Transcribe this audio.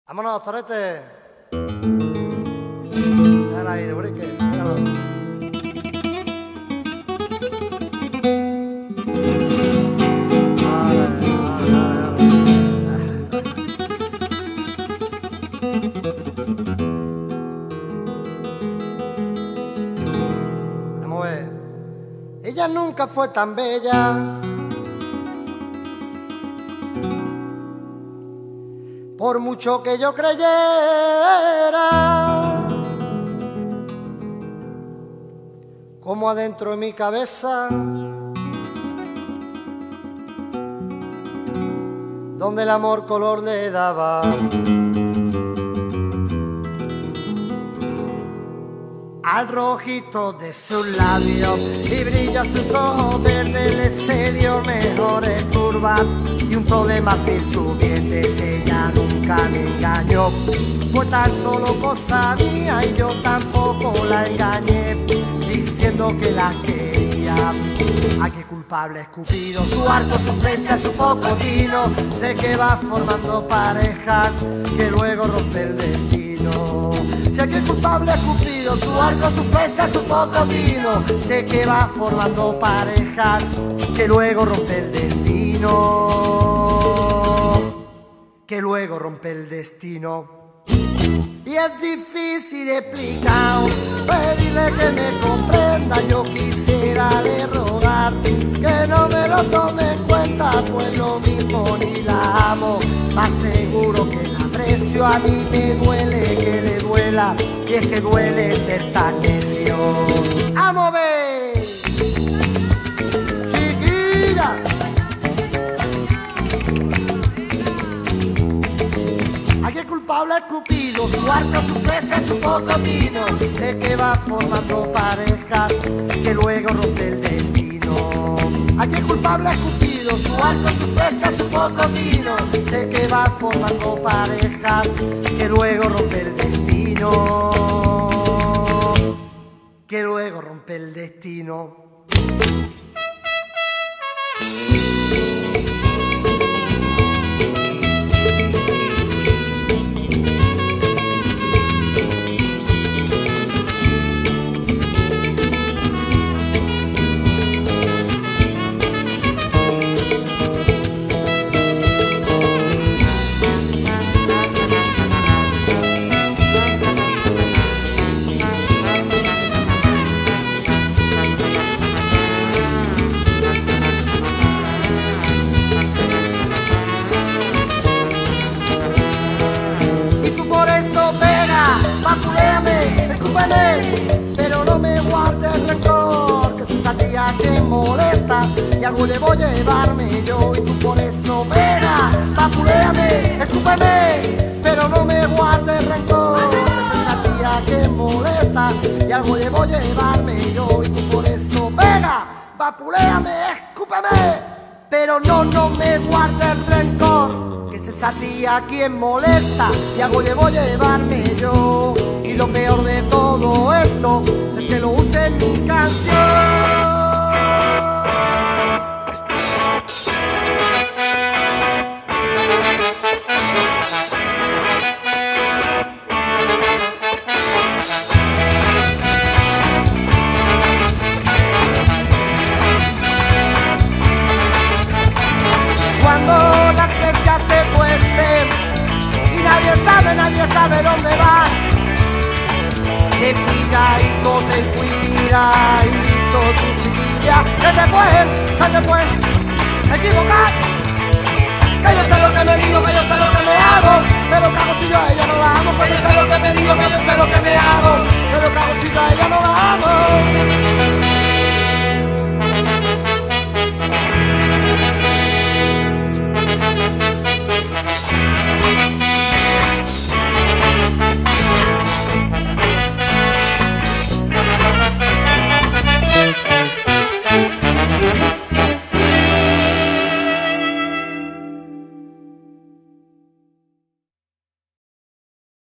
Vámonos, Torete. Mira ahí, de brique, míralo. Vamos a ver. Ella nunca fue tan bella, por mucho que yo creyera, como adentro de mi cabeza, donde el amor color le daba. Al rojito de sus labios y brillo sus ojos verdes le cedió mejores curvas y un problema fiel su dientes. Ella nunca me engañó, fue tan solo cosa mía y yo tampoco la engañé diciendo que la quería. Ay, qué culpable es Cupido, su arco, su flecha, su cocodrilo. Sé que va formando parejas que luego rompe el destino. Sé que es culpable es Cupido, su arco, su flecha, su cocodrilo. Sé que va formando parejas que luego rompe el destino. Que luego rompe el destino. Y es difícil explicar, pedirle que me comprenda. Yo quisiera le rogar que no me lo tome en cuenta, pues lo mismo ni la amo. Más seguro que la aprecio, a mí me duele que le duela, y es que duele ser tan necio. ¡Vamos a ver! ¡Chiquilla! Aquí es culpable es Cupido, su arco, su flecha, su cocodrilo. Sé que va formando parejas que luego rompe el destino. Aquí es culpable es Cupido, su arco, su flecha, su cocodrilo. Sé que va formando parejas que luego rompe el destino. Que luego rompe el destino. Pero no me guardes el rencor, que si esa tía te molesta y algo le voy a llevarme yo. Y tú por eso pega, vapuléame, escúpeme, pero no me guardes el rencor, que si esa tía te molesta y algo le voy a llevarme yo. Y tú por eso pega, vapuléame, escúpeme, pero no me guardes el rencor, que es esa tía quien molesta y algo le voy a llevarme yo. Y lo peor de todo esto es que lo use en mi canción. Cuando la flecha se tuerce y nadie sabe dónde va, ten cuidadito tu chiquilla, que te pueden equivocar. Que yo sé lo que me digo, que yo sé lo que me hago, pero cago si yo a ella no la amo. Que yo sé lo que me digo, que yo sé lo que me hago, pero cago si yo a ella no la amo.